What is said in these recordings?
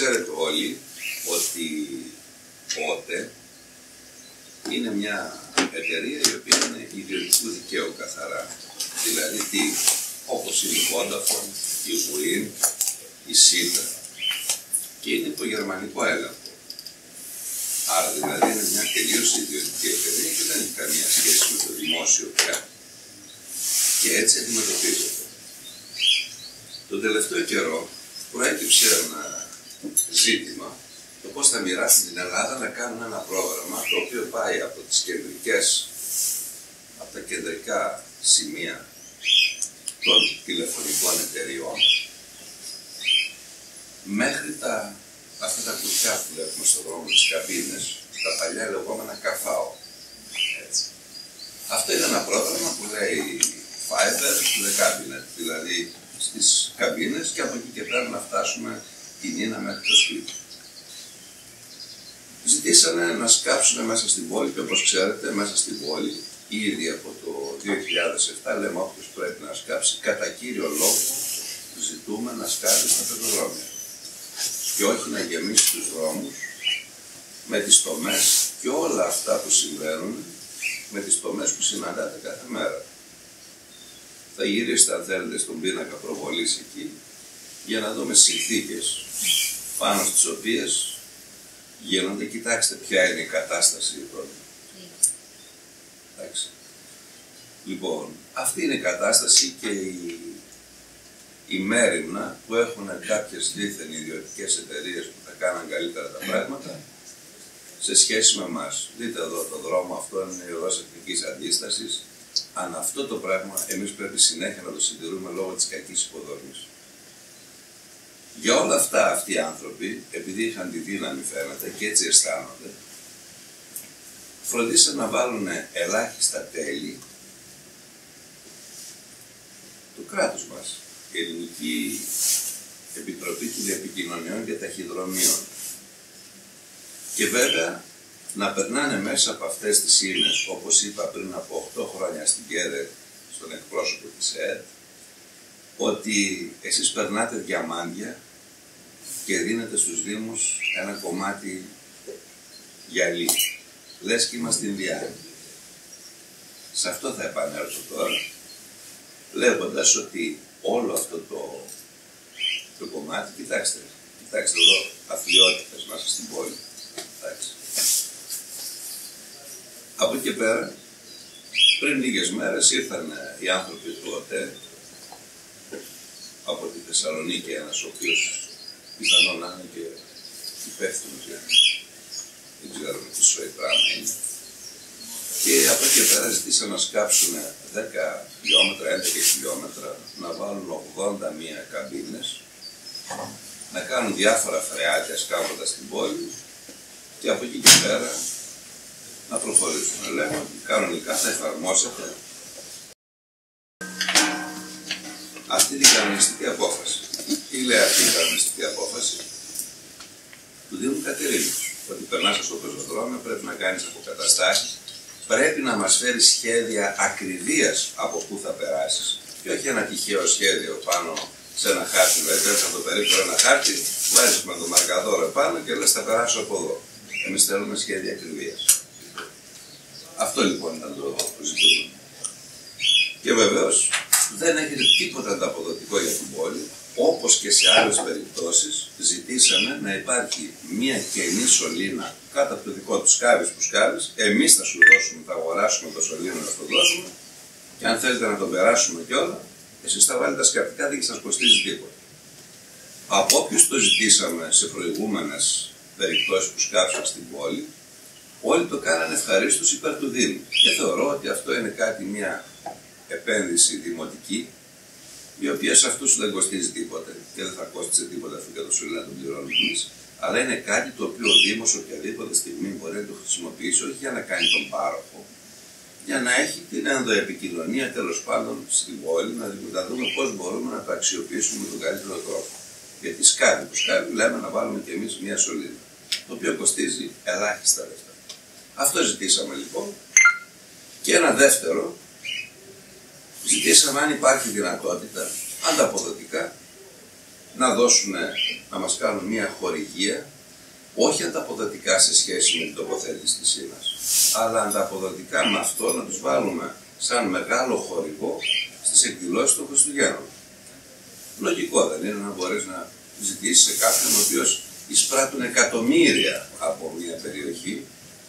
ξέρετε όλοι ότι ΟΤΕ είναι μια εταιρεία η οποία είναι ιδιωτικού δικαίου καθαρά. Δηλαδή τι, όπως είναι η Vodafone, η Win, η Sita, και είναι υπό γερμανικό έλεγχο. Άρα δηλαδή είναι μια τελείως ιδιωτική εταιρεία και δεν έχει καμία σχέση με το δημόσιο πια. Και έτσι αντιμετωπίζεται. Τον τελευταίο καιρό προέκυψε ένα ζήτημα το πώς θα μοιράσει την Ελλάδα να κάνουν ένα πρόγραμμα το οποίο πάει από τα κεντρικά σημεία των τηλεφωνικών εταιριών μέχρι αυτά τα κουτιά που βλέπουμε στον δρόμο, τις καμπίνες, τα παλιά λεγόμενα καφάο. Αυτό είναι ένα πρόγραμμα που λέει Fiber to the cabinet, δηλαδή στις καμπίνες, και από εκεί και πέρα να φτάσουμε την ίνα μέχρι το σπίτι. Ζητήσανε να σκάψουν μέσα στην πόλη, και όπως ξέρετε μέσα στην πόλη ήδη από το 2007 λέμε όποιος πρέπει να σκάψει, κατά κύριο λόγο ζητούμε να σκάψει στα πεζοδρόμια και όχι να γεμίσει τους δρόμους με τις τομές και όλα αυτά που συμβαίνουν με τις τομές που συναντάτε κάθε μέρα. Θα γυρίσετε αν θέλετε στον πίνακα προβολής εκεί για να δούμε συνθήκες πάνω στις οποίες γίνονται. Κοιτάξτε ποια είναι η κατάσταση εδώ. Εντάξει. Λοιπόν, αυτή είναι η κατάσταση και η μέριμνα που έχουν κάποιες δίθεν ιδιωτικές εταιρείες που θα κάναν καλύτερα τα πράγματα σε σχέση με εμάς. Δείτε εδώ το δρόμο, αυτό είναι η οδός εθνικής αντίστασης. Αν αυτό το πράγμα εμείς πρέπει συνέχεια να το συντηρούμε λόγω της κακής υποδομής. Για όλα αυτά αυτοί οι άνθρωποι, επειδή είχαν τη δύναμη φαίνεται και έτσι αισθάνονται, φροντίσαν να βάλουν ελάχιστα τέλη του κράτους μας, η Ελληνική Επιτροπή Τηλεπικοινωνιών και Ταχυδρομείων. Και βέβαια να περνάνε μέσα από αυτές τις ίνες, όπως είπα πριν από 8 χρόνια στην ΚΕΔΕ, στον εκπρόσωπο της ΕΕΤ, ότι εσείς περνάτε διαμάντια και δίνετε στους Δήμους ένα κομμάτι γυαλί. Λες και είμαστε Ινδιάνοι. Σε αυτό θα επανέλθω τώρα, λέγοντας ότι όλο αυτό το κομμάτι, κοιτάξτε εδώ αθλιότητες μέσα στην πόλη. Από εκεί και πέρα, πριν λίγες μέρες ήρθαν οι άνθρωποι του ΟΤΕ από τη Θεσσαλονίκη, ένας ο οποίος πιθανόν να είναι και υπεύθυνος για δεν ξέρω τι σοή πράγμα είναι. Και από εκεί και πέρα ζητήσαν να σκάψουν 10 χιλιόμετρα, 11 χιλιόμετρα, να βάλουν 81 καμπίνες, να κάνουν διάφορα φρεάτια σκάβοντας την πόλη και από εκεί και πέρα να προχωρήσουν. Λέμε ότι κανονικά θα εφαρμόσετε αυτή την κανονιστική απόφαση. Τι λέει αυτή η κανονιστική απόφαση? Του Δήμου Κατερίνης. Ότι περνάς στο πεζοδρόμιο, πρέπει να κάνεις αποκαταστάσεις, πρέπει να μας φέρεις σχέδια ακριβίας από πού θα περάσεις. Και όχι ένα τυχαίο σχέδιο πάνω σε ένα χάρτη. Δηλαδή, παίρνεις από το περίπτωρο ένα χάρτη, βάζεις με το μαρκαδόρο επάνω και λες θα περάσω από εδώ. Εμείς θέλουμε σχέδια ακριβίας. Αυτό λοιπόν ήταν το ζητούμενο. Και βεβαίως δεν έχετε τίποτα ανταποδοτικό για την πόλη. Όπως και σε άλλες περιπτώσεις, ζητήσαμε να υπάρχει μια καινή σωλήνα κάτω από το δικό του σκάβης που σκάβεις. Εμείς θα σου δώσουμε, θα αγοράσουμε το σωλήνα να το δώσουμε και αν θέλετε να το περάσουμε κιόλα, εσείς θα βάλετε τα σκαρτικά, δεν σας κοστίζει τίποτα. Από όποιους το ζητήσαμε σε προηγούμενες περιπτώσεις που σκάψαν στην πόλη, όλοι το κάνανε ευχαρίστως υπέρ του Δήμου. Και θεωρώ ότι αυτό είναι κάτι, μια επένδυση δημοτική, η οποία σε αυτούς δεν κοστίζει τίποτα και δεν θα κόστισε τίποτα αυτό και το σωλήνα να τον πληρώνουμε εμείς. Αλλά είναι κάτι το οποίο ο Δήμος οποιαδήποτε στιγμή μπορεί να το χρησιμοποιήσει, όχι για να κάνει τον πάροχο, για να έχει την ενδοεπικοινωνία τέλος πάντων στην πόλη, να δούμε πώς μπορούμε να το αξιοποιήσουμε με τον καλύτερο τρόπο. Γιατί σκάβει που σκάβει, λέμε να βάλουμε κι εμείς μια σωλήνα, το οποίο κοστίζει ελάχιστα λεφτά. Αυτό ζητήσαμε λοιπόν. Και ένα δεύτερο, ζητήσαμε αν υπάρχει δυνατότητα ανταποδοτικά να δώσουν, να μας κάνουν μια χορηγία, όχι ανταποδοτικά σε σχέση με την τοποθέτηση της ΣΥΝΑΣ, αλλά ανταποδοτικά με αυτό να τους βάλουμε σαν μεγάλο χορηγό στις εκδηλώσεις των Χριστουγέννων. Λογικό δεν είναι να μπορείς να ζητήσεις σε κάποιον ο οποίος εισπράττουν εκατομμύρια από μια περιοχή,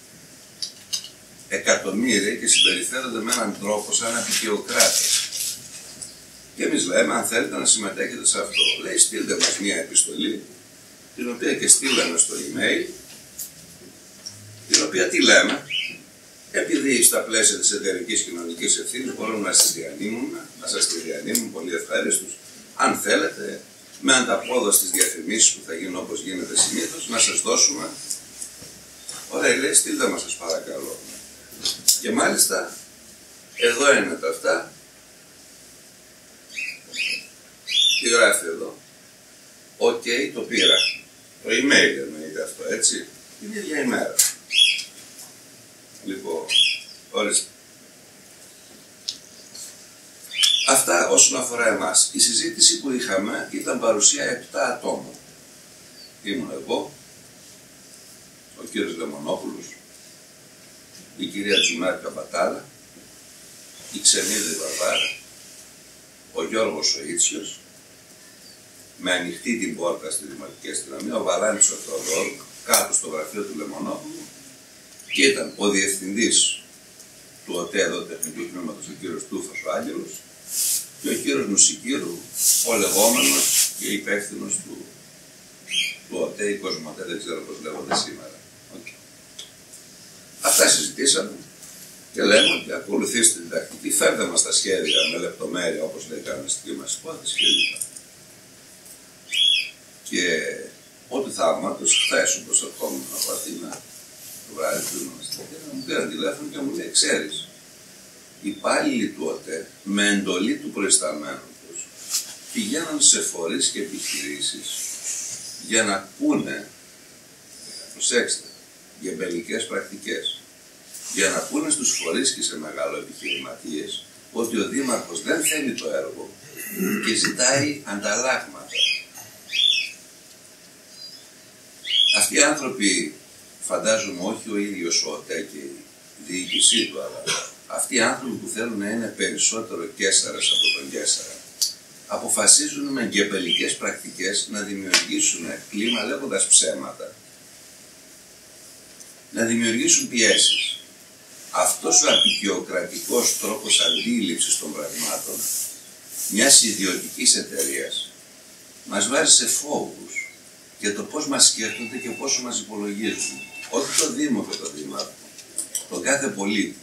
εκατομμύρια, και συμπεριφέρονται με έναν τρόπο σαν απεικιοκράτες. Και εμείς λέμε, αν θέλετε να συμμετέχετε σε αυτό, λέει, στείλτε μας μια επιστολή, την οποία και στείλαμε στο email, την οποία τι λέμε, επειδή στα πλαίσια της εταιρικής κοινωνικής ευθύνης μπορούμε να σας τη διανύμουμε πολύ ευχαριστούς, αν θέλετε, με ανταπόδοση στις διαφημίσεις που θα γίνουν όπως γίνεται συνήθως, να σας δώσουμε. Ωραία, λέει, στείλτε μας σας παρακαλώ. Και μάλιστα, εδώ είναι τα αυτά. Τι γράφει εδώ. Οκ, το πήρα. Το email εννοείται αυτό, έτσι. Την ίδια ημέρα. Λοιπόν, ορίστε. Αυτά όσον αφορά εμάς. Η συζήτηση που είχαμε ήταν παρουσία 7 ατόμων. Ήμουν εγώ, ο κύριος Λεμονόπουλος, η κυρία Τζουμέρ Καμπατάλα, η Ξενίδη Βαρβάρα, ο Γιώργος ο Ιτσιος, με ανοιχτή την πόρτα στη Δημοτική Αστυνομία, ο Βαλάνης ο Θεοδόρου, κάτω στο γραφείο του Λεμονόπουλου, και ήταν ο διευθυντής του ΟΤΕ εδώ τεχνικού τμήματος, ο κύριος Τούφας ο Άγγελος, και ο κύριος Νουσικύρου, ο λεγόμενος και υπεύθυνος του ΟΤΕ ή Κοσμοτέ, δεν ξέρω πώς λέγονται σήμερα. Okay. Αυτά συζητήσαμε και λέμε ότι ακολουθήστε την τακτική, φέρτε μας τα σχέδια με λεπτομέρεια, όπως λέει η κανονιστική μας υπόθεση κλπ. Και ό,τι θαύματος, χθες όπως ερχόμουν από Αθήνα, το βράδυ που ήμουν στην Αθήνα, μου πήραν τηλέφωνο και μου λέει, ξέρεις, οι υπάλληλοι του ΟΤΕ με εντολή του προϊσταμένου τους πηγαίνουν σε φορείς και επιχειρήσεις για να πούνε, προσέξτε, γεμπελικές πρακτικές, για να πούνε στους φορείς και σε μεγαλοεπιχειρηματίες ότι ο Δήμαρχος δεν θέλει το έργο και ζητάει ανταλλάγματα. Αυτοί οι άνθρωποι, φαντάζομαι όχι ο ίδιος ο ΟΤΕ και η διοίκησή του, αλλά αυτοί οι άνθρωποι που θέλουν να είναι περισσότερο Καίσαρας από τον Καίσαρα, αποφασίζουν με γκεμπελικές πρακτικές να δημιουργήσουν κλίμα λέγοντας ψέματα, να δημιουργήσουν πιέσεις. Αυτός ο απεικιοκρατικός τρόπος αντίληψης των πραγμάτων μιας ιδιωτικής εταιρείας μας βάζει σε φόβους για το πώς μας σκέφτονται και πόσο μας υπολογίζουν. Όχι το Δήμο και το Δήμαρχο, τον κάθε πολίτη,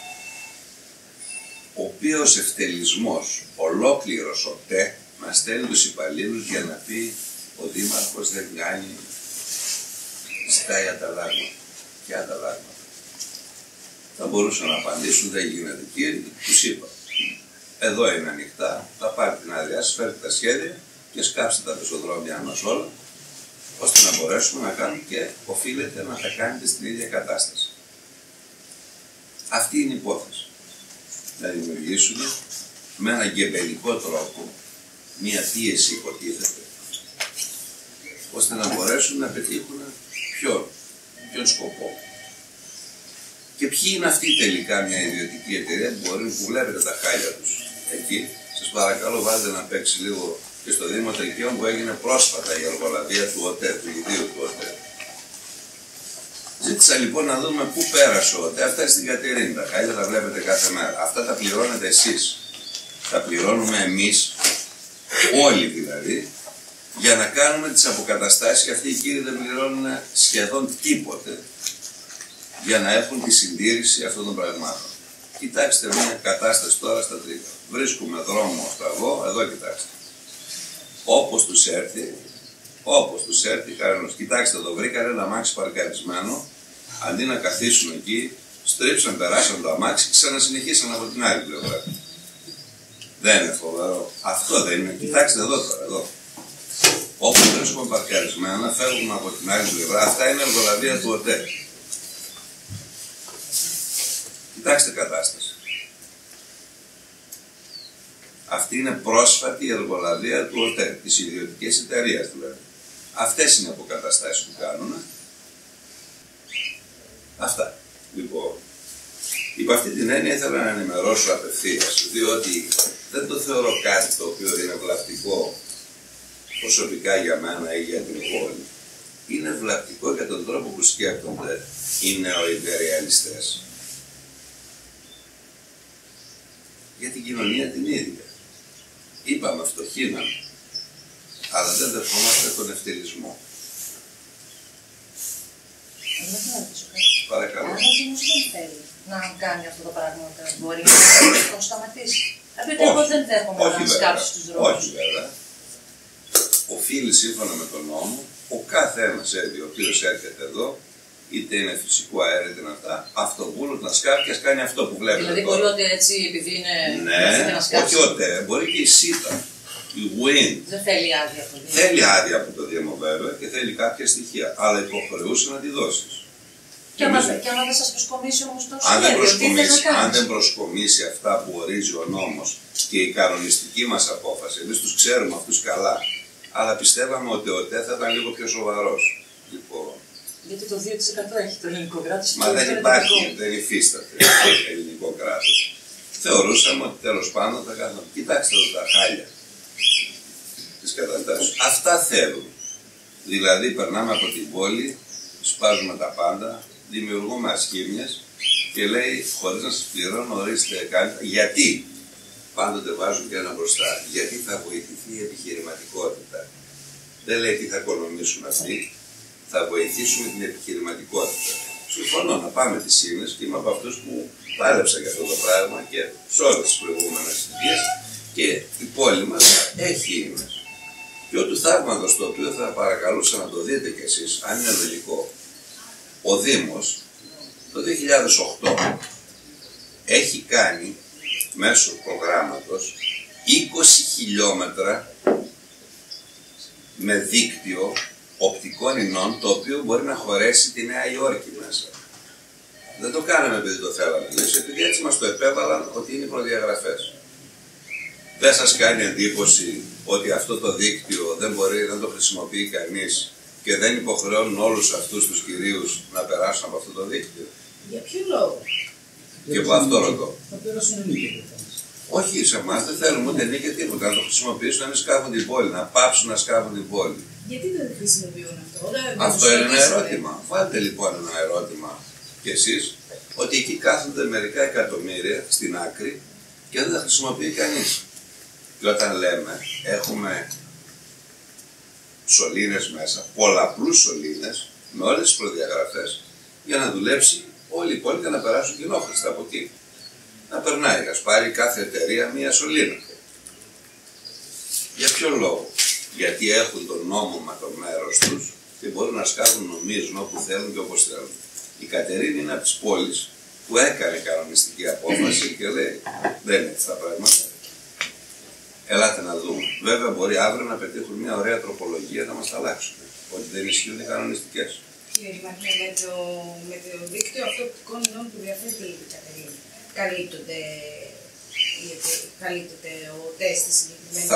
ο οποίος ευτελισμός, ολόκληρος ΟΤΕ, μας στέλνει τους υπαλλήλους για να πει ο Δήμαρχος δεν κάνει, ζητάει ανταλλάγματα. Και ανταλλάγματα. Θα μπορούσαν να απαντήσουν, δεν γίνεται κύριε, τους είπα. Εδώ είναι ανοιχτά, θα πάρει την άδειά σας, φέρτε τα σχέδια και σκάψτε τα πεζοδρόμια μας όλα, ώστε να μπορέσουμε να κάνουμε και οφείλετε να τα κάνετε στην ίδια κατάσταση. Αυτή είναι η υπόθεση. Να δημιουργήσουμε με έναν γκεμπελικό τρόπο μία πίεση υποτίθεται, ώστε να μπορέσουν να πετύχουν ποιον σκοπό. Και ποιοι είναι αυτοί τελικά μια ιδιωτική εταιρεία που βλέπετε τα χάλια τους εκεί. Σας παρακαλώ βάλτε να παίξει λίγο και στο Δήμο Τρικαίων που έγινε πρόσφατα η εργολαβία του ΟΤΕ, του ιδίου του ΟΤΕ. Ζήτησα λοιπόν να δούμε πού πέρασε ο ΟΤΕ. Αυτά είναι στην Κατερίνη, τα χάλια τα βλέπετε κάθε μέρα. Αυτά τα πληρώνετε εσείς. Τα πληρώνουμε εμείς, όλοι δηλαδή, για να κάνουμε τις αποκαταστάσεις, και αυτοί οι κύριοι δεν πληρώνουν σχεδόν τίποτε για να έχουν τη συντήρηση αυτών των πραγμάτων. Κοιτάξτε μια κατάσταση τώρα στα Τρίκα. Βρίσκουμε δρόμο στραβό, εδώ κοιτάξτε. Όπως τους έρθει, κανένας. Κοιτάξτε εδώ, βρήκαν ένα αμάξι παρκαρισμένο, αντί να καθίσουν εκεί, στρίψαν, περάσαν το αμάξι και ξανασυνεχίσαν από την άλλη πλευρά. Δεν είναι φοβερό. Αυτό δεν είναι. Κοιτάξτε εδώ τώρα, εδώ. Όπως βρίσκουμε παρκαρισμένα, φεύγουμε από την άλλη πλευρά. Αυτά είναι εργολαβία του ΟΤΕ. Κοιτάξτε κατάσταση. Αυτή Αυτή είναι πρόσφατη εργολαβία του ΟΤΕ, της ιδιωτικής εταιρείας δηλαδή. Αυτές είναι οι αποκαταστάσεις που κάνουν. Αυτά. Λοιπόν, υπό αυτή την έννοια ήθελα να ενημερώσω απευθείας, διότι δεν το θεωρώ κάτι το οποίο είναι βλαπτικό προσωπικά για μένα ή για την πόλη. Είναι βλαπτικό για τον τρόπο που σκέπτονται οι νεοϊμπεριαλιστές. Για την κοινωνία την ίδια. Είπαμε φτωχύναμε, αλλά δεν δεχόμαστε τον ευτελισμό. Παρακαλώ. Αν ο Δήμος δεν θέλει να κάνει αυτό το πράγμα, μπορεί να το σταματήσει. Δηλαδή, εγώ δεν δέχομαι να σκάψει τους δρόμους. Όχι βέβαια. Οφείλει σύμφωνα με τον νόμο ο κάθε ένας ο οποίος έρχεται εδώ, είτε είναι φυσικού αέρα είτε είναι αυτά, αυτοβούλος να σκάφει και κάνει αυτό που βλέπετε. Δηλαδή, μπορεί ότι έτσι επειδή είναι. Ναι, όχι ότι, μπορεί και η ΣΥΤΑ. Η WIN. Δεν θέλει άδεια από το Δήμο. Θέλει άδεια από το Δήμο βέβαια και θέλει κάποια στοιχεία, αλλά υποχρεούσε να τη δώσει. Και άμα δεν σας προσκομίσει όμως το σχέδιο, αν δεν προσκομίσει αυτά που ορίζει ο νόμος και η κανονιστική μας απόφαση, εμείς τους ξέρουμε αυτούς καλά, αλλά πιστεύαμε ότι ο ΤΕ θα ήταν λίγο πιο σοβαρός. Λοιπόν, γιατί το 2% έχει το ελληνικό κράτος. Μα δεν υπάρχει, δεν υφίσταται το ελληνικό κράτος. Θεωρούσαμε ότι τέλος πάντων θα κάνουμε. Κοιτάξτε εδώ τα χάλια της καταστάσεως. Αυτά θέλουν. Δηλαδή περνάμε από την πόλη, σπάζουμε τα πάντα, δημιουργούμε ασχήμιες και λέει χωρίς να σας πληρώνω ορίστε κάντε. Γιατί πάντοτε βάζουν και ένα μπροστά. Γιατί θα βοηθηθεί η επιχειρηματικότητα. Δεν λέει τι θα οικονομήσουν αυτοί. Θα βοηθήσουμε την επιχειρηματικότητα. Συμφωνώ να πάμε τις ίνες και είμαι από αυτούς που πάλεψα για αυτό το πράγμα και σε όλες τις προηγούμενες θητείες και η πόλη μας έχει ίνες. Και ό,τι θαύματος το οποίο θα παρακαλούσα να το δείτε κι εσείς, αν είναι λογικό, ο Δήμος το 2008 έχει κάνει μέσω προγράμματος 20 χιλιόμετρα με δίκτυο οπτικών ινών, το οποίο μπορεί να χωρέσει τη Νέα Υόρκη μέσα. Δεν το κάναμε επειδή το θέλαμε εμείς, επειδή έτσι μας το επέβαλαν ότι είναι οι προδιαγραφές. Δεν σας κάνει εντύπωση ότι αυτό το δίκτυο δεν μπορεί να το χρησιμοποιεί κανείς και δεν υποχρεώνουν όλους αυτούς τους κυρίους να περάσουν από αυτό το δίκτυο? Για ποιο λόγο? Και από αυτό ρωτώ. Θα περάσουν νίκη. Όχι, σε εμάς δεν θέλουμε ούτε νίκη τίποτα. Να το χρησιμοποιήσουν να μην σκάβουν την πόλη, να πάψουν να σκάβουν την πόλη. Γιατί δεν χρησιμοποιούν αυτό? Αυτό είναι ένα ερώτημα. Βάλτε λοιπόν ένα ερώτημα κι εσείς, ότι εκεί κάθονται μερικά εκατομμύρια στην άκρη και δεν τα χρησιμοποιεί κανείς. Και όταν λέμε έχουμε σωλήνες μέσα, πολλαπλούς σωλήνες, με όλες τις προδιαγραφές, για να δουλέψει όλη η πόλη και να περάσουν κοινόχρηστα από εκεί. Να περνάει, ας πάρει κάθε εταιρεία μία σωλήνα. Για ποιο λόγο? Γιατί έχουν τον νόμο με το μέρος τους και μπορούν να σκάβουν νομίζουν όπου θέλουν και όπως θέλουν. Η Κατερίνη είναι από τις πόλεις που έκανε κανονιστική απόφαση και λέει δεν είναι έτσι τα πράγματα. Ελάτε να δούμε. Βέβαια μπορεί αύριο να πετύχουν μια ωραία τροπολογία να μας τα αλλάξουν. Ότι δεν ισχύουν οι κανονιστικές. Κύριε Ματνέ, με το δίκτυο αυτό οπτικών ινών που διαθέτει η Κατερίνη, καλύπτεται ο τεστ στη συγκεκριμένη.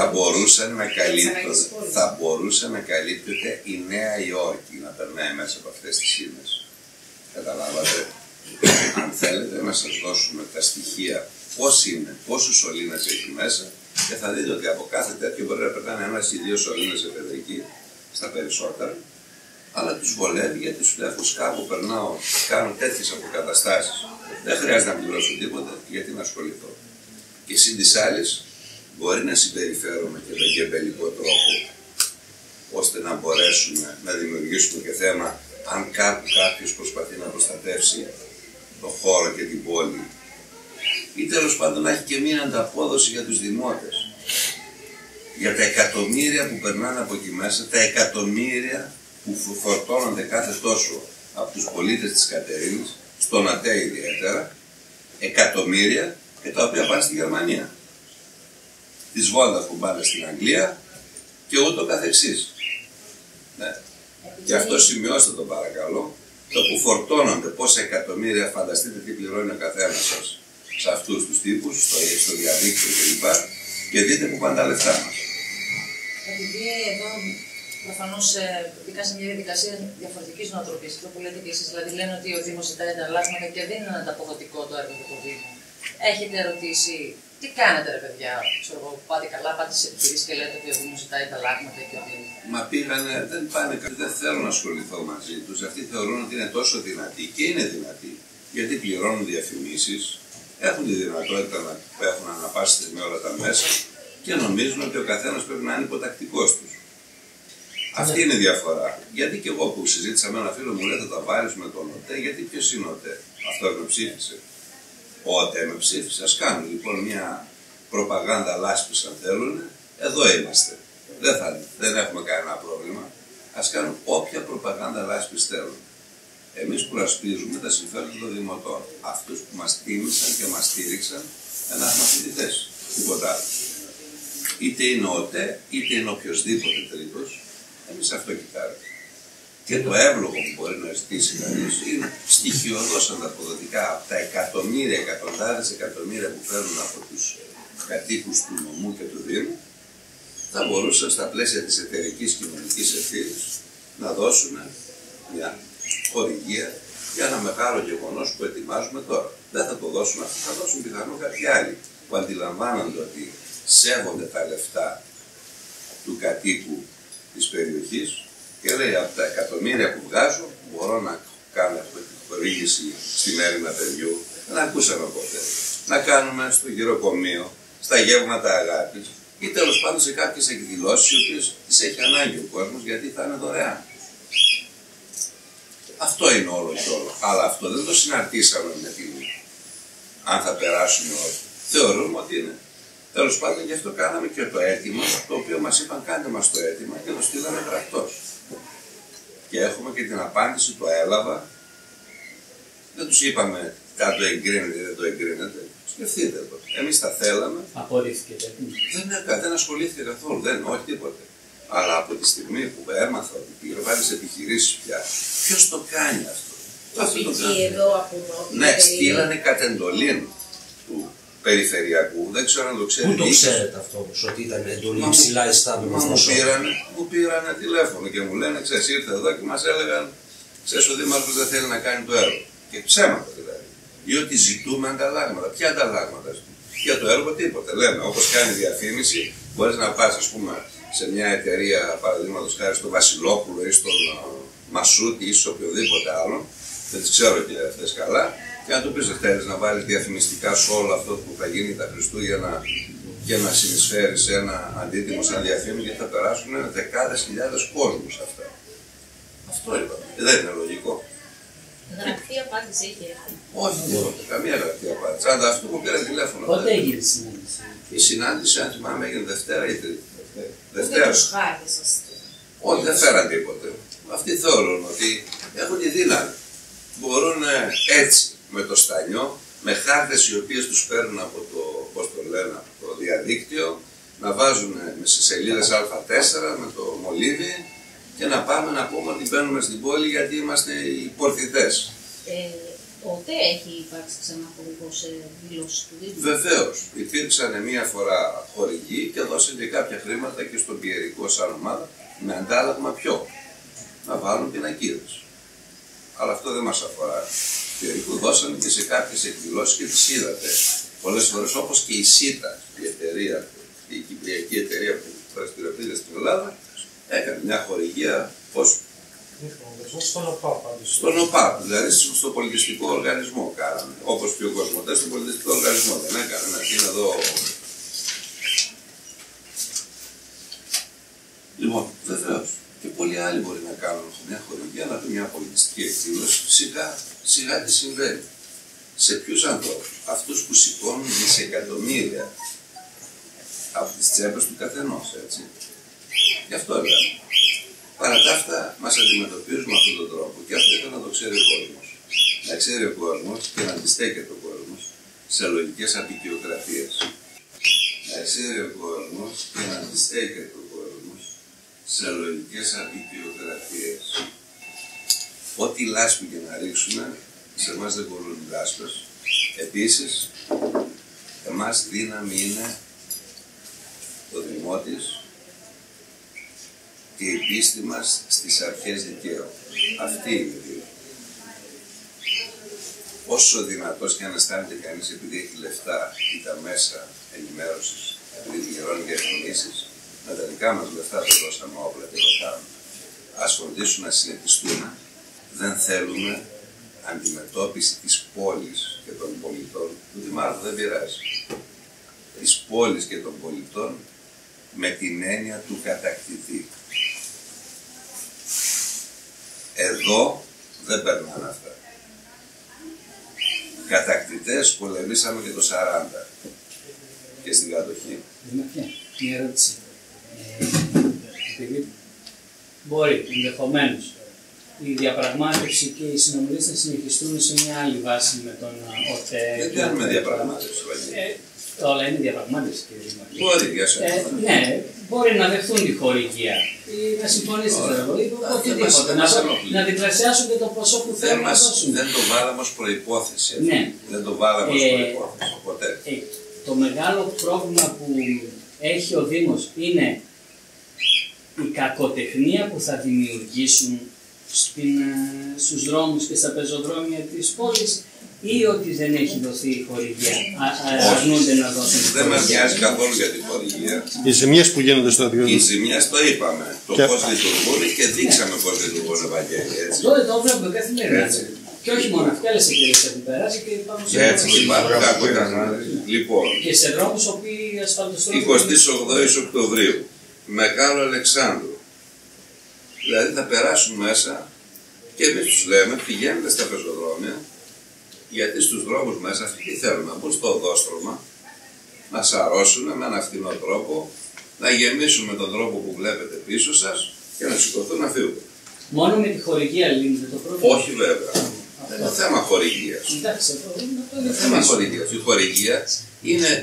Θα μπορούσε να καλύπτεται η Νέα Υόρκη να περνάει μέσα από αυτές τις ίνες. Καταλάβατε? Αν θέλετε να σας δώσουμε τα στοιχεία πώς είναι, πόσους σωλήνες έχει μέσα και θα δείτε ότι από κάθε τέτοιο μπορεί να περνάνε ένας ή δύο σωλήνες εφεδρικοί στα περισσότερα, αλλά τους βολεύει γιατί σου λέει αφού σκάβω, περνάω, κάνω τέτοιες αποκαταστάσεις. Δεν χρειάζεται να πληρώσω τίποτα γιατί να ασχοληθώ. Και συν της άλλης μπορεί να συμπεριφέρομαι και με γεμπελικό τρόπο ώστε να μπορέσουμε να δημιουργήσουμε και θέμα αν κάπου κάποιος προσπαθεί να προστατεύσει το χώρο και την πόλη ή τέλος πάντων να έχει και μία ανταπόδοση για τους δημότες. Για τα εκατομμύρια που περνάνε από εκεί μέσα, τα εκατομμύρια που φορτώνονται κάθε τόσο από τους πολίτες της Κατερίνης, στον ΑΤΕ ιδιαίτερα, εκατομμύρια και τα οποία πάνε στη Γερμανία. Της Βόντα που πάνε στην Αγγλία και ούτω καθεξής. Ναι. Και αυτό σημειώστε το παρακαλώ, το που φορτώνονται πόσα εκατομμύρια, φανταστείτε τι πληρώνει ο καθένας σας σε αυτούς τους τύπους, στο διαδίκτυο κλπ. Και δείτε που πάνε τα λεφτά μας. Επειδή εδώ προφανώς μπήκα σε μια διαδικασία διαφορετικής νοοτροπίας, αυτό που λέτε και εσείς, δηλαδή λένε ότι ο Δήμος ζητάει ανταλλάγματα και δεν είναι ανταποδοτικό το έργο του Δήμου. Έχετε ρωτήσει, τι κάνετε ρε παιδιά, ξέρω εγώ, πάτε καλά, πάτε σε επιχειρήσεις και λέτε ότι ο Δήμος ζητάει ανταλλάγματα και ότι. Μα πήγανε, δεν πάνε, δεν θέλουν να ασχοληθώ μαζί τους. Αυτοί θεωρούν ότι είναι τόσο δυνατοί και είναι δυνατοί. Γιατί πληρώνουν διαφημίσεις, έχουν τη δυνατότητα να έχουν ανά πάση στιγμή όλα τα μέσα και νομίζουν ότι ο καθένας πρέπει να είναι υποτακτικός τους. Αυτή είναι η διαφορά. Γιατί και εγώ που συζήτησα με ένα φίλο μου λέει θα τα βάλεις με τον ΟΤΕ, γιατί ποιος είναι ο ΟΤΕ, αυτό με ψήφισε. Ο ΟΤΕ με ψήφισε. Ας κάνουν λοιπόν μια προπαγάνδα λάσπης αν θέλουν, εδώ είμαστε. Δεν έχουμε κανένα πρόβλημα. Ας κάνουν όποια προπαγάνδα λάσπης θέλουν. Εμείς προασπίζουμε τα συμφέροντα των δημοτών. Αυτούς που μας τίμησαν και μας στήριξαν να έχουμε φοιτητές. Τίποτα άλλο. Είτε είναι ο ΟΤΕ, είτε είναι οποιοδήποτε τρίτος, εμείς αυτό κοιτάμε. Και το εύλογο που μπορεί να ζητήσει κανείς είναι στοιχειωδώς ανταποδοτικά από τα εκατομμύρια, εκατοντάδες εκατομμύρια που παίρνουν από τους κατοίκους του νομού και του Δήμου, θα μπορούσαν στα πλαίσια της εταιρικής κοινωνικής ευθύνης να δώσουν μια χορηγία για ένα μεγάλο γεγονός που ετοιμάζουμε τώρα. Δεν θα το δώσουν αυτοί, θα δώσουν πιθανόν κάποιοι άλλοι που αντιλαμβάνονται ότι σέβονται τα λεφτά του κατοίκου της περιοχής και λέει από τα εκατομμύρια που βγάζω μπορώ να κάνω χορήγηση στη Μέριμνα Παιδιού. Δεν ακούσαμε ποτέ. Να κάνουμε στο γυροκομείο, στα γεύματα αγάπης ή τέλος πάντων σε κάποιες εκδηλώσεις οι οποίες τις έχει ανάγκη ο κόσμος γιατί θα είναι δωρεάν. Αυτό είναι όλο και όλο. Αλλά αυτό δεν το συναρτήσαμε με την αν θα περάσουμε όχι. Θεωρούμε ότι είναι. Τέλος πάντων γι' αυτό κάναμε και το αίτημα, το οποίο μας είπαν κάντε μας το αίτημα και το στείλαμε γραπτός. Και έχουμε και την απάντηση, το έλαβα. Δεν τους είπαμε αν το εγκρίνετε ή δεν το εγκρίνετε. Σκεφτείτε το. Εμείς τα θέλαμε. Απορρίφθηκε. Δεν ασχολήθηκε καθόλου, όχι τίποτε. Αλλά από τη στιγμή που έμαθα ότι πήρε επιχειρήσεις πια, ποιος το κάνει αυτό. Αυτό το κάνει. Εδώ από ναι, στείλανε κατ' εντολή του περιφερειακού, δεν ξέρω αν το ξέρετε. Πού το ξέρετε αυτό όμως, ότι ήταν εντολή ψηλά ειστάμενο προσώπημα. Μου πήρανε τηλέφωνο και μου λένε, ξέρεις, ήρθε εδώ και μας έλεγαν, ξέρεις, ο Δήμαρχος δεν θέλει να κάνει το έργο. Και ψέματα δηλαδή. Ή ότι ζητούμε ανταλλάγματα. Ποια ανταλλάγματα ζητούμε. Για το έργο τίποτα. Λέμε, όπως κάνει διαφήμιση, μπορείς να πας, ας πούμε, σε μια εταιρεία, παραδείγματος χάρη στο Βασιλόπουλο ή στον Μασούτη ή σε οποιοδήποτε άλλο, δεν τις ξέρω και αυτές καλά, και αν του πεις ότι θέλεις να βάλεις διαφημιστικά σε όλο αυτό που θα γίνει τα Χριστούγεννα και να συνεισφέρει σε ένα αντίτιμο σαν διαφήμιση, γιατί θα περάσουν δεκάδες χιλιάδες κόσμους αυτά. Αυτό είπαμε. Δεν είναι λογικό. Γραπτή απάντηση έχει έρθει. Όχι, τίποτα. Καμία γραπτή απάντηση. Αν αυτό που πήρα τηλέφωνο. Πότε έγινε η συνάντηση. Η συνάντηση, αν θυμάμαι, έγινε Δευτέρα ή Τρίτη. Δευτέρα. Τους χάρτες σας. Όχι, δεν φέραν τίποτε. Αυτοί θεωρούν ότι έχουν τη δύναμη. Μπορούν έτσι, με το στανιό, με χάρτες οι οποίες τους παίρνουν από το, πώς το λένε, από το διαδίκτυο, να βάζουν σε σελίδες Α4 με το μολύβι και να πάμε να πούμε ότι μπαίνουμε στην πόλη γιατί είμαστε οι πορθητές. Ο ΤΕ έχει υπάρξει ξανά χορηγό σε δηλώσεις του Δήμου. Βεβαίως. Υπήρξαν μία φορά χορηγοί και δώσαν και κάποια χρήματα και στον Πιερικό σαν ομάδα με αντάλλαγμα ποιο. Να βάλουν πινακίδες. Αλλά αυτό δεν μας αφορά. Πιερικού δώσανε και σε κάποιες εκδηλώσεις και τις είδατε. Πολλές φορές όπως και η ΣΥΤΑ, η εταιρεία, η κυπριακή εταιρεία που δραστηριοποιείται στην Ελλάδα, έκανε μια χορηγία πώς. Στον ΟΠΑΠ, δηλαδή στο πολιτιστικό οργανισμό κάναμε. Όπως και ο Κοσμοτές στον πολιτιστικό οργανισμό. Δεν έκανε να είναι εδώ. Λοιπόν, βεβαίως. Και πολλοί άλλοι μπορεί να κάνουν μια χορηγία, να πει μια πολιτιστική εκδήλωση. Σιγά τι συμβαίνει. Σε ποιους ανθρώπους? Αυτούς που σηκώνουν δισεκατομμύρια από τις τσέπες του καθενός, έτσι. Γι' αυτό λέμε. Παρά τα αυτά, μας αντιμετωπίζουν με αυτόν τον τρόπο και αυτό ήθελα να το ξέρει ο κόσμος. Να ξέρει ο κόσμος και να αντιστέκεται ο κόσμος σε λογικές απεικιοκρατίες. Να ξέρει ο κόσμος και να αντιστέκεται ο κόσμος σε λογικές απεικιοκρατίες. Ό,τι λάσπη και να ρίξουμε, σε εμάς δεν μπορούν οι λάσπες. Επίσης, εμάς δύναμη είναι σεβασμό της και η πίστη μας στις αρχές δικαίου. Αυτή είναι η δύναμη. Όσο δυνατός και αν αισθάνεται κανείς επειδή έχει λεφτά ή τα μέσα ενημέρωσης, επειδή πληρώνει διαφημίσεις, με τα δικά μας λεφτά το δώσαμε όπλα και το κάνουμε. Ας φροντίσουν να συνεχιστούν. Δεν θέλουμε αντιμετώπιση της πόλης και των πολιτών, του Δημάρχου δεν πειράζει, της πόλης και των πολιτών με την έννοια του κατακτητή. Εδώ δεν περνάνε αυτά. Κατακτητές πολεμήσαμε και το 40 και στην κατοχή. Μια ερώτηση. Επειδή μπορεί ενδεχομένως η διαπραγμάτευση και οι συνομιλίες να συνεχιστούν σε μια άλλη βάση με τον ΟΤΕ. Δεν κάνουμε διαπραγμάτευση. Όλα είναι διαπραγμάτευση, κύριε Δημάρχη. Μπορεί, για σένα. Ναι, μπορεί να δεχθούν τη χορηγία ή να συμφωνήσετε. Οτιδήποτε. Να διπλασιάσουν και το ποσό που θέλουν να δώσουν. Δεν το βάλαμε ως προϋπόθεση. Ναι. Δεν το βάλαμε ως προϋπόθεση. Ποτέ. Το μεγάλο πρόβλημα που έχει ο Δήμος είναι η κακοτεχνία που θα δημιουργήσουν στους δρόμους και στα πεζοδρόμια της πόλης, ή ότι δεν έχει δοθεί η χορηγία, αρνούνται να δώσουν. Δεν μας νοιάζει καθόλου για την χορηγία. Οι ζημιές που γίνονται στο Αττικό. Οι ζημιές το είπαμε. Το πώς λειτουργούν και δείξαμε πώς λειτουργούν, Ευαγγέλη. Τότε το βλέπουμε καθημερινά. Και όχι μόνο αυτοί, άλλες εταιρείες έχουν περάσει και υπάρχουν σε έτσι υπάρχουν κάποιοι. Λοιπόν, και σε δρόμους οποίοι ασφαλτοστρώνουν. 28 Οκτωβρίου, Μεγάλο Αλεξάνδρου. Δηλαδή θα περάσουν μέσα και εμείς τους λέμε πηγαίνετε στα πεζοδρόμια, γιατί στους δρόμους μέσα αυτοί τι θέλουν να μπουν στο οδόστρωμα, να σαρώσουν με έναν φθηνό τρόπο, να γεμίσουν με τον τρόπο που βλέπετε πίσω σας και να σηκωθούν να φύγουν. Μόνο με τη χορηγία λύνεται το πρόβλημα. Όχι βέβαια. Δεν είναι θέμα χορηγίας. Εντάξει, είναι θέμα χορηγίας. Η χορηγία είναι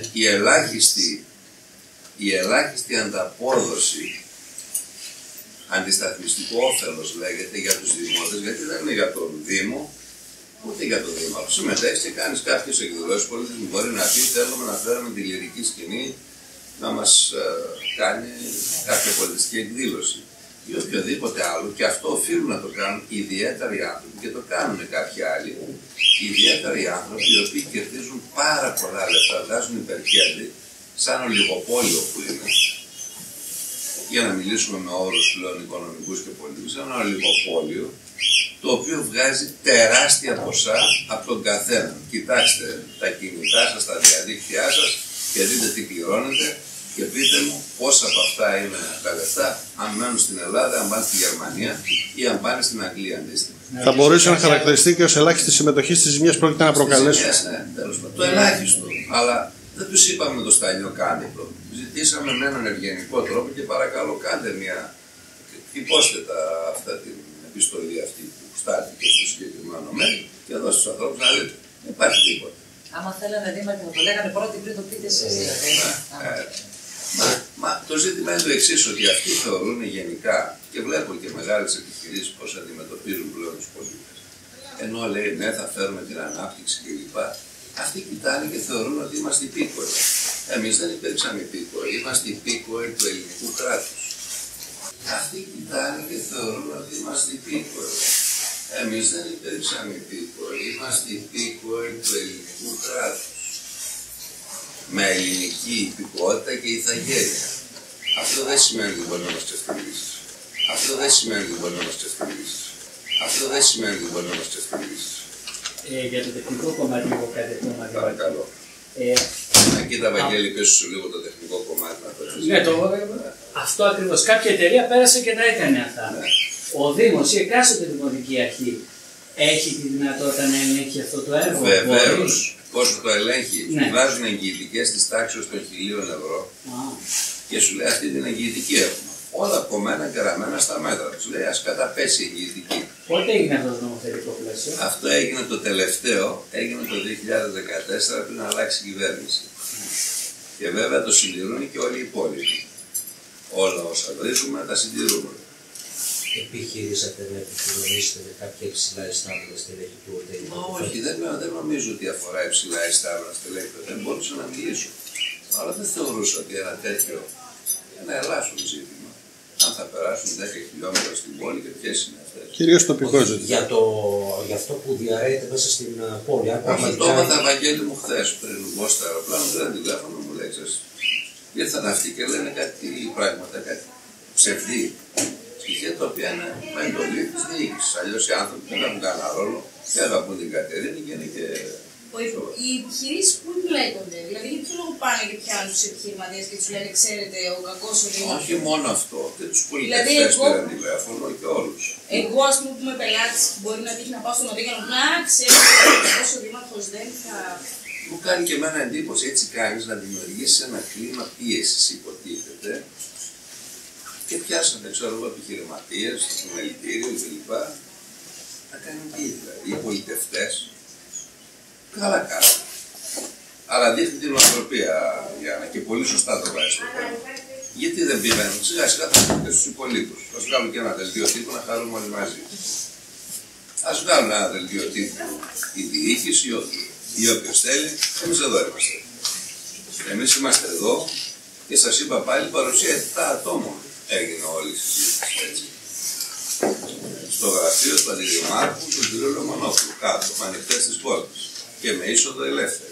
η ελάχιστη ανταπόδοση, αντισταθμιστικό όφελος λέγεται για τους δημότες, γιατί δεν είναι για τον Δήμο, ούτε για τον Δήμαρχο. Συμμετέχεις και κάνεις κάποιες εκδηλώσεις πολιτισμού. Μπορεί να πει: θέλουμε να φέρουμε τη λυρική σκηνή να μας κάνει κάποια πολιτιστική εκδήλωση ή οποιοδήποτε άλλο, και αυτό οφείλουν να το κάνουν ιδιαίτεροι άνθρωποι και το κάνουν κάποιοι άλλοι. Ιδιαίτεροι άνθρωποι οι οποίοι κερδίζουν πάρα πολλά λεφτά, βγάζουν υπερκέρδη, σαν ολιγοπόλιο που είναι. Για να μιλήσουμε με όρους πλέον οικονομικούς και πολιτικούς, σαν ένα ολιγοπόλιο το οποίο βγάζει τεράστια ποσά από τον καθένα. Κοιτάξτε τα κινητά σας, τα διαδίκτυά σας και δείτε τι πληρώνετε και πείτε μου πόσα από αυτά είναι τα λεφτά, αν μένουν στην Ελλάδα, αν πάνε στη Γερμανία ή αν πάνε στην Αγγλία αντίστοιχα. Θα μπορούσε να χαρακτηριστεί και ως ελάχιστη συμμετοχή στις ζημιές πρόκειται να προκαλέσουν. Ναι, τέλος πάντων. Το ελάχιστο. Αλλά δεν τους είπαμε το στάλιο κάντε το. Ζητήσαμε με έναν ευγενικό τρόπο και παρακαλώ κάντε μια. Τυπώστε αυτά την επιστολή αυτή που στάθηκε στο συγκεκριμένο μέλη και δώστε στους ανθρώπους να λέτε. Δεν υπάρχει τίποτα. Άμα θέλανε Δήμαρχε θα το λέγανε πρώτοι πριν το πείτε εσείς. Μα το ζήτημα είναι το εξής, ότι αυτοί θεωρούν γενικά, και βλέπω και μεγάλες επιχειρήσεις πώς αντιμετωπίζουν πλέον τους πολίτες. Ενώ λέει ναι, θα φέρουμε την ανάπτυξη κλπ. Αυτοί κοιτάνε και θεωρούν ότι είμαστε υπήκοοι. Εμείς δεν υπήρξαμε υπήκοοι, είμαστε υπήκοοι του ελληνικού κράτους. Αυτοί κοιτάνε και θεωρούν ότι είμαστε υπήκοοι. Εμείς δεν υπήρξαμε υπήκοοι, είμαστε υπήκοοι του ελληνικού κράτους. Με ελληνική υπηκότητα και ηθαγένεια. Αυτό δεν σημαίνει λοιπόν να μας ξεφτυλίσεις. Αυτό δεν σημαίνει λοιπόν να μας ξεφτυλίσεις. Αυτό δεν σημαίνει λοιπόν να μας ξεφτυλίσεις. Για το τεχνικό κομμάτι, εγώ κάτι ακόμα. Παρακαλώ. Κοίτα, Βαγγέλη, πες σου λίγο το τεχνικό κομμάτι να το δεις. Ναι, αυτό ακριβώς. Κάποια εταιρεία πέρασε και τα έκανε αυτά. Ναι. Ο Δήμος ή εκάστοτε δημοτική αρχή έχει τη δυνατότητα να ελέγχει αυτό το έργο. Βεβαίως. Πόσο το ελέγχει, ναι. Βάζουν εγγυητικές της τάξης των 1.000 ευρώ και σου λέει αυτή την εγγυητική έχουμε. Όλα κομμένα και ραμμένα στα μέτρα. Του λέει ας καταπέσει η εγγυητική. Πότε έγινε αυτό το νομοθετικό πλαίσιο? Αυτό έγινε το τελευταίο, έγινε το 2014 πριν αλλάξει η κυβέρνηση. Και βέβαια το συντηρούν και όλοι οι υπόλοιποι. Όλα όσα βρίσκουμε τα συντηρούμε. Επιχειρήσατε να επικοινωνήσετε με κάποια υψηλά ιστάμενα στελέχη του ΟΤΕ? Όχι, δεν νομίζω ότι αφορά υψηλά ιστάμενα στελέχη. Δεν μπορούσα να μιλήσω. Αλλά δεν θεωρούσα ότι ένα τέτοιο Ένα ελάσσον ζήτημα. Αν θα περάσουν 10 χιλιόμετρα στην πόλη και ποιες είναι αυτές. Κυρίως τοπικό ζήτημα. Για αυτό που διαρρέεται μέσα στην πόλη. Αυτό το έμαθα, Βαγγέλη μου, χθες πριν βγω στο αεροπλάνο, δεν τηλέφωνο μου λέει, ήρθαν αυτοί και λένε κάτι πράγματα, κάτι ψευδή στοιχεία τα οποία είναι με εντολή της διοίκησης. Αλλιώς οι άνθρωποι δεν έχουν κανένα ρόλο και αγαπούν την Κατερίνη και είναι και. Οι επιχειρήσεις που εμπλέκονται, δηλαδή για ποιο λόγο πάνε και πιάνουν τους επιχειρηματίες και τους λένε, ξέρετε, ο κακός ο Δήμαρχος. Όχι μόνο αυτό, και τους πολιτευτές πήραν τηλέφωνο και όλους. Εγώ, ας πούμε, που είμαι πελάτης, μπορεί να τύχει να πάω στον οδήγιο να ξέρετε, ο κακός ο Δήμαρχος δεν θα. Μου κάνει και εμένα εντύπωση, έτσι κάνεις να δημιουργήσεις ένα κλίμα πίεσης, υποτίθεται, και πιάσανε, ξέρω εγώ, επιχειρηματίες, στο μελητήριο κλπ. Να κάνουν τι, δηλαδή, οι πολιτευτές. Καλά κάνουν. Αλλά δείχνει την νοοτροπία, Γιάννα, και πολύ σωστά το βάζει στο θέμα. Γιατί δεν πήγαν, σιγά σιγά θα πούν και στους υπολείπους. Ας βγάλουν και ένα δελτίο τύπου να χαρούμε όλοι μαζί. Ας βγάλουν ένα δελτίο τύπου η διοίκηση ή όποιος θέλει, εμείς εδώ είμαστε. Εμείς είμαστε εδώ και σας είπα πάλι παρουσία 7 ατόμων έγινε όλη η συζήτηση, έτσι. Στο γραφείο του Αντιδημάρχου του κ. Λομονόπουλου, κάτω, με ανοιχτές τις πόρτες και με είσοδο ελεύθερη.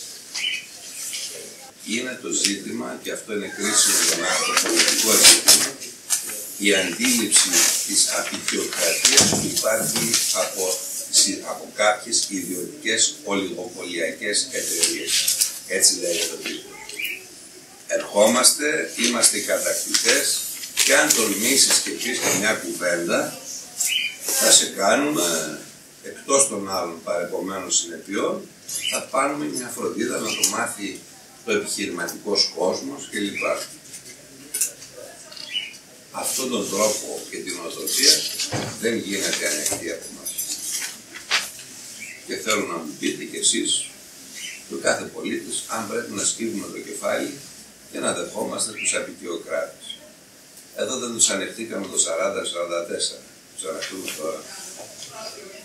Είναι το ζήτημα, και αυτό είναι κρίσιμο για μένα το πολιτικό ζήτημα, η αντίληψη της απεικιοκρατίας που υπάρχει από κάποιες ιδιωτικές ολιγοπολιακές εταιρείες. Έτσι λέγεται το τίτλο. Ερχόμαστε, είμαστε οι κατακτητές και αν τολμήσεις και πεις μια κουβέντα, θα σε κάνουμε, εκτός των άλλων παρεπομένων συνεπειών, θα πάρουμε μια φροντίδα να το μάθει το επιχειρηματικός κόσμος κλπ. Αυτόν τον τρόπο και την νοοτροπία δεν γίνεται ανοιχτή από εμάς. Και θέλω να μου πείτε κι εσείς, το κάθε πολίτης, αν πρέπει να σκύβουμε το κεφάλι και να δεχόμαστε τους απεικιοκράτες. Εδώ δεν τους ανεχτήκαμε το 40-44, τους ανεχτούμε τώρα.